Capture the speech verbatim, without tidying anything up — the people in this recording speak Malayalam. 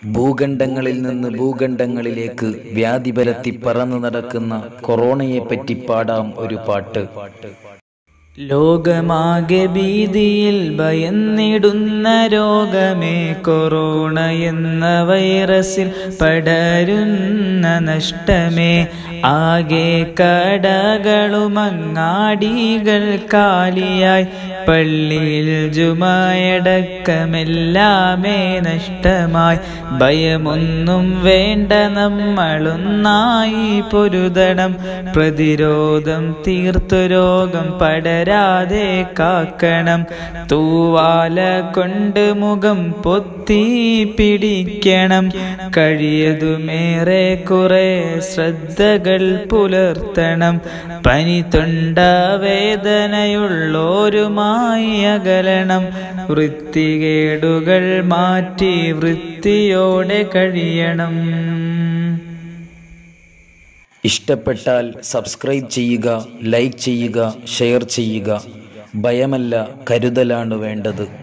ഭൂഖണ്ഡങ്ങളിൽ നിന്ന് ഭൂഖണ്ഡങ്ങളിലേക്ക് വ്യാധി പരത്തി പറന്നു നടക്കുന്ന കൊറോണയെപ്പറ്റി പാടാം ഒരു പാട്ട്. ലോകമാകെ ഭീതിയിൽ ഭയന്നിടുന്ന രോഗമേ കൊറോണ എന്ന വൈറസിൽ പടരുന്ന നഷ്ടമേ. ആകെ കടകളും അങ്ങാടികൾ കാലിയായി, പള്ളിയിൽ ജുമയടക്കമെല്ലാമേ നഷ്ടമായി. ഭയമൊന്നും വേണ്ട, നമ്മളൊന്നായി പൊരുതണം. പ്രതിരോധം തീർത്തു രോഗം പടരാതെ കാക്കണം. തൂവാല കൊണ്ട് മുഖം പൊത്തി പിടിക്കണം. കഴിയതുമേറെ കുറെ ശ്രദ്ധകൾ പുലർത്തണം. പനി തൊണ്ട വേദനയുള്ളോരുമായി അകലണം. വൃത്തികേടുകൾ മാറ്റി വൃത്തിയോടെ കഴിയണം. ഇഷ്ടപ്പെട്ടാൽ സബ്സ്ക്രൈബ് ചെയ്യുക, ലൈക്ക് ചെയ്യുക, ഷെയർ ചെയ്യുക. ഭയമല്ല, കരുതലാണ് വേണ്ടത്.